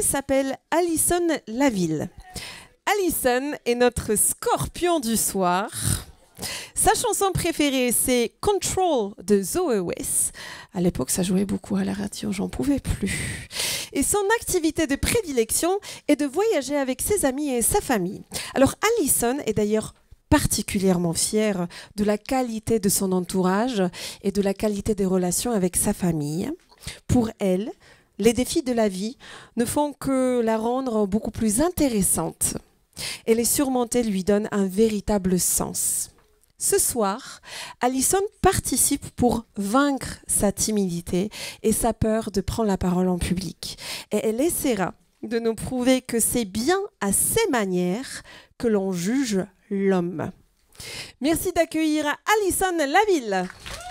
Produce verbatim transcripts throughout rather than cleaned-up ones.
s'appelle Alison Laville. Alison est notre scorpion du soir. Sa chanson préférée, c'est Control de Zoé West. À l'époque, ça jouait beaucoup à la radio, j'en pouvais plus. Et son activité de prédilection est de voyager avec ses amis et sa famille. Alors, Alison est d'ailleurs particulièrement fière de la qualité de son entourage et de la qualité des relations avec sa famille. Pour elle, les défis de la vie ne font que la rendre beaucoup plus intéressante. Et les surmonter lui donne un véritable sens. Ce soir, Alison participe pour vaincre sa timidité et sa peur de prendre la parole en public. Et elle essaiera de nous prouver que c'est bien à ses manières que l'on juge l'homme. Merci d'accueillir Alison Laville.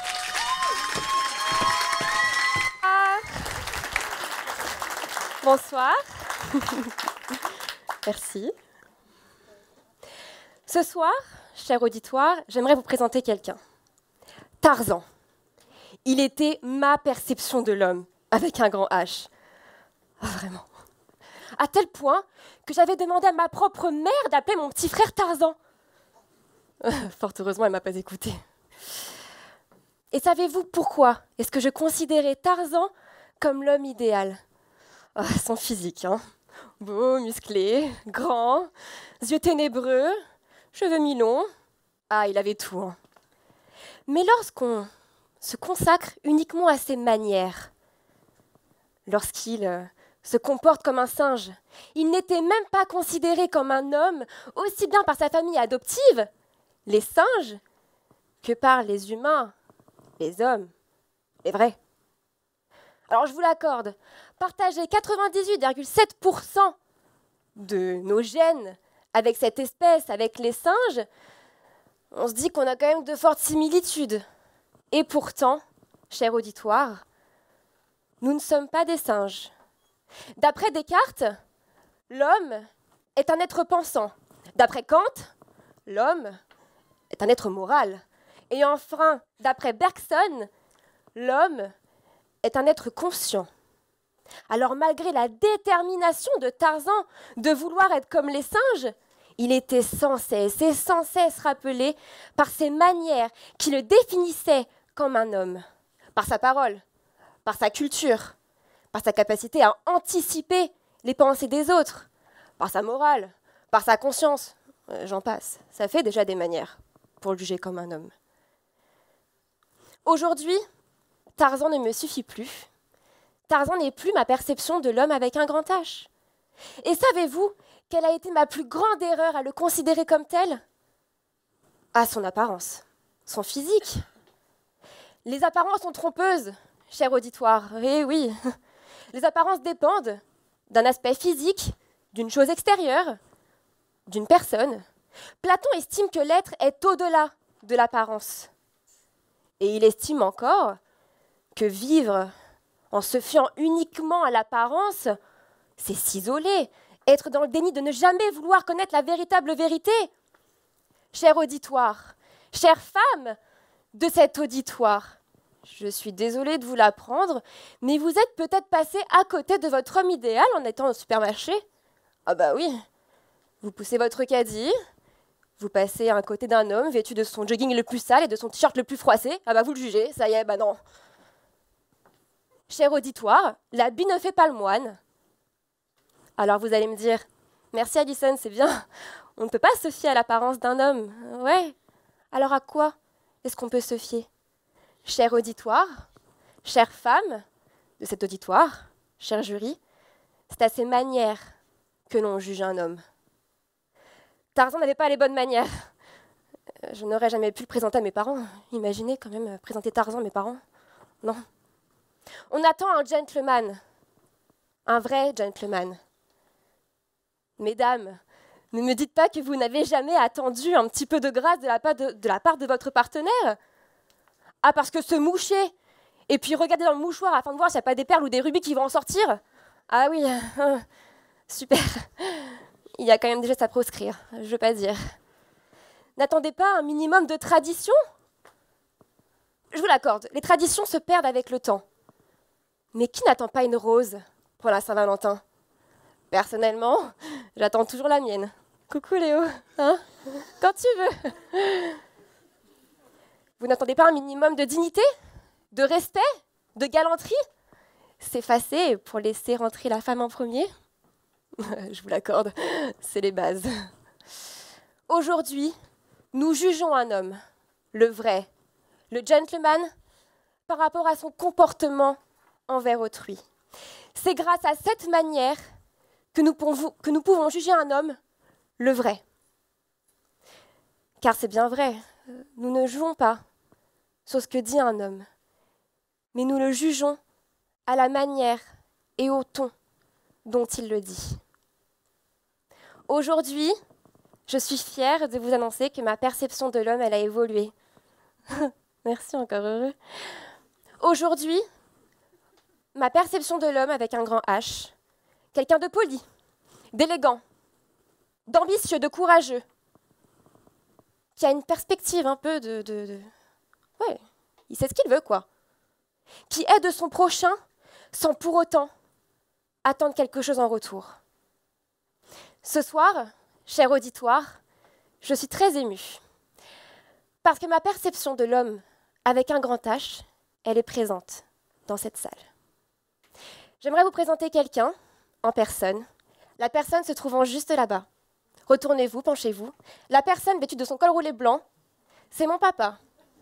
Bonsoir. Merci. Ce soir, cher auditoire, j'aimerais vous présenter quelqu'un. Tarzan. Il était ma perception de l'homme, avec un grand H. Oh, vraiment. À tel point que j'avais demandé à ma propre mère d'appeler mon petit frère Tarzan. Fort heureusement, elle ne m'a pas écoutée. Et savez-vous pourquoi est-ce que je considérais Tarzan comme l'homme idéal? Oh, son physique, hein. Beau, musclé, grand, yeux ténébreux, cheveux mi-longs. Ah, il avait tout. Hein. Mais lorsqu'on se consacre uniquement à ses manières, lorsqu'il euh, se comporte comme un singe, il n'était même pas considéré comme un homme, aussi bien par sa famille adoptive, les singes, que par les humains, les hommes, les vrais. Alors je vous l'accorde, partager quatre-vingt-dix-huit virgule sept pour cent de nos gènes avec cette espèce, avec les singes, on se dit qu'on a quand même de fortes similitudes. Et pourtant, cher auditoire, nous ne sommes pas des singes. D'après Descartes, l'homme est un être pensant. D'après Kant, l'homme est un être moral. Et enfin, d'après Bergson, l'homme est un être conscient. Alors malgré la détermination de Tarzan de vouloir être comme les singes, il était sans cesse et sans cesse rappelé par ses manières qui le définissaient comme un homme, par sa parole, par sa culture, par sa capacité à anticiper les pensées des autres, par sa morale, par sa conscience, euh, j'en passe. Ça fait déjà des manières pour le juger comme un homme. Aujourd'hui, Tarzan ne me suffit plus. Tarzan n'est plus ma perception de l'homme avec un grand H. Et savez-vous quelle a été ma plus grande erreur à le considérer comme tel? Ah, son apparence, son physique. Les apparences sont trompeuses, cher auditoire. Eh oui, les apparences dépendent d'un aspect physique, d'une chose extérieure, d'une personne. Platon estime que l'être est au-delà de l'apparence. Et il estime encore que vivre en se fiant uniquement à l'apparence, c'est s'isoler, être dans le déni de ne jamais vouloir connaître la véritable vérité. Cher auditoire, chère femme de cet auditoire, je suis désolée de vous l'apprendre, mais vous êtes peut-être passé à côté de votre homme idéal en étant au supermarché. Ah bah oui, vous poussez votre caddie, vous passez à un côté d'un homme vêtu de son jogging le plus sale et de son t-shirt le plus froissé. Ah bah vous le jugez, ça y est, bah non. Cher auditoire, l'habit ne fait pas le moine. Alors vous allez me dire, merci Alison, c'est bien, on ne peut pas se fier à l'apparence d'un homme. Ouais, alors à quoi est-ce qu'on peut se fier? Cher auditoire, chère femme de cet auditoire, cher jury, c'est à ses manières que l'on juge un homme. Tarzan n'avait pas les bonnes manières. Je n'aurais jamais pu le présenter à mes parents. Imaginez quand même présenter Tarzan à mes parents. Non. On attend un gentleman, un vrai gentleman. Mesdames, ne me dites pas que vous n'avez jamais attendu un petit peu de grâce de la part de, de, la part de votre partenaire. Ah, parce que se moucher, et puis regarder dans le mouchoir afin de voir s'il n'y a pas des perles ou des rubis qui vont en sortir. Ah oui, super. Il y a quand même des gestes à proscrire, je ne veux pas dire. N'attendez pas un minimum de tradition. Je vous l'accorde, les traditions se perdent avec le temps. Mais qui n'attend pas une rose pour la Saint-Valentin? Personnellement, j'attends toujours la mienne. Coucou Léo, hein? Quand tu veux. Vous n'attendez pas un minimum de dignité, de respect, de galanterie? S'effacer pour laisser rentrer la femme en premier? Je vous l'accorde, c'est les bases. Aujourd'hui, nous jugeons un homme, le vrai, le gentleman, par rapport à son comportement envers autrui. C'est grâce à cette manière que nous pouvons, que nous pouvons juger un homme, le vrai. Car c'est bien vrai, nous ne jouons pas sur ce que dit un homme, mais nous le jugeons à la manière et au ton dont il le dit. Aujourd'hui, je suis fière de vous annoncer que ma perception de l'homme, elle a évolué. Merci, encore heureux. Aujourd'hui, ma perception de l'homme avec un grand H, quelqu'un de poli, d'élégant, d'ambitieux, de courageux, qui a une perspective un peu de... de, de... Ouais, il sait ce qu'il veut, quoi. Qui aide son prochain sans pour autant attendre quelque chose en retour. Ce soir, cher auditoire, je suis très émue. Parce que ma perception de l'homme avec un grand H, elle est présente dans cette salle. J'aimerais vous présenter quelqu'un en personne. La personne se trouvant juste là-bas. Retournez-vous, penchez-vous. La personne vêtue de son col roulé blanc, c'est mon papa.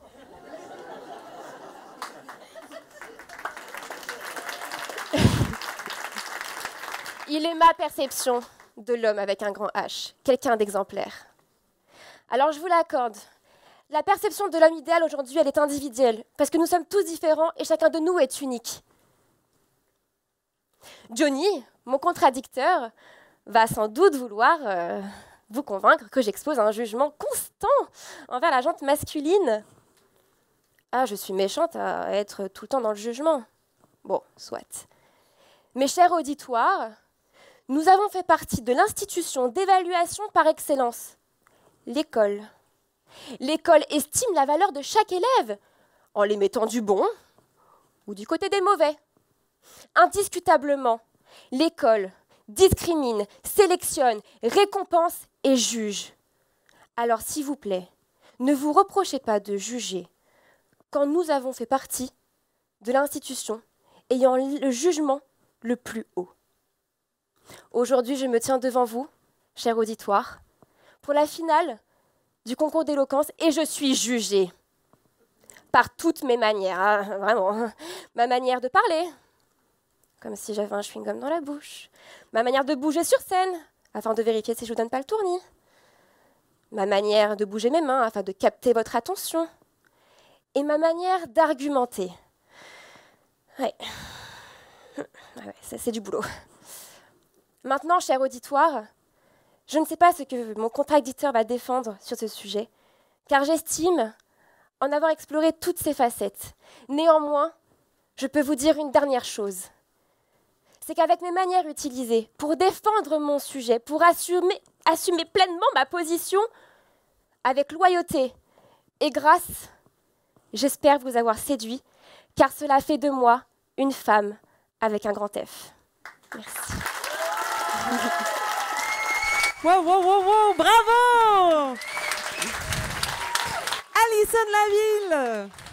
Il est ma perception de l'homme avec un grand H, quelqu'un d'exemplaire. Alors je vous l'accorde, la perception de l'homme idéal aujourd'hui, elle est individuelle, parce que nous sommes tous différents et chacun de nous est unique. Johnny, mon contradicteur, va sans doute vouloir euh, vous convaincre que j'expose un jugement constant envers la gente masculine. Ah, je suis méchante à être tout le temps dans le jugement. Bon, soit. Mes chers auditoires, nous avons fait partie de l'institution d'évaluation par excellence, l'école. L'école estime la valeur de chaque élève en les mettant du bon ou du côté des mauvais. Indiscutablement, l'école discrimine, sélectionne, récompense et juge. Alors s'il vous plaît, ne vous reprochez pas de juger quand nous avons fait partie de l'institution ayant le jugement le plus haut. Aujourd'hui, je me tiens devant vous, cher auditoire, pour la finale du concours d'éloquence et je suis jugée par toutes mes manières, hein, vraiment. Ma manière de parler, comme si j'avais un chewing-gum dans la bouche. Ma manière de bouger sur scène, afin de vérifier si je ne vous donne pas le tournis. Ma manière de bouger mes mains, afin de capter votre attention. Et ma manière d'argumenter. Ouais. Ouais, ça, c'est du boulot. Maintenant, cher auditoire, je ne sais pas ce que mon contradicteur va défendre sur ce sujet, car j'estime en avoir exploré toutes ces facettes. Néanmoins, je peux vous dire une dernière chose. C'est qu'avec mes manières utilisées pour défendre mon sujet, pour assumer, assumer pleinement ma position, avec loyauté et grâce, j'espère vous avoir séduit, car cela fait de moi une femme avec un grand F. Merci. Wow, wow, wow, wow, bravo! Alison Laville!